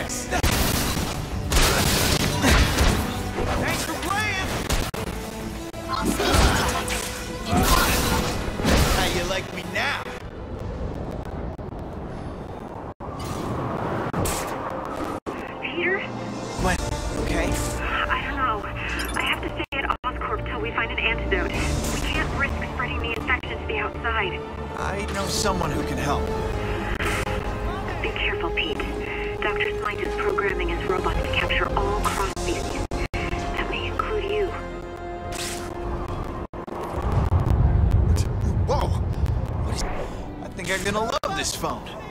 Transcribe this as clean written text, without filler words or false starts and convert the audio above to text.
this. Thanks for playing. How you like me now? Peter? What? Okay? I don't know. I have to stay at Oscorp till we find an antidote. We can't risk spreading the infection to the outside. I know someone who can help. Be careful, Pete. Dr. Smythe is programming his robots to capture all cross-species. That may include you. Whoa! What is... I think I'm gonna love this phone.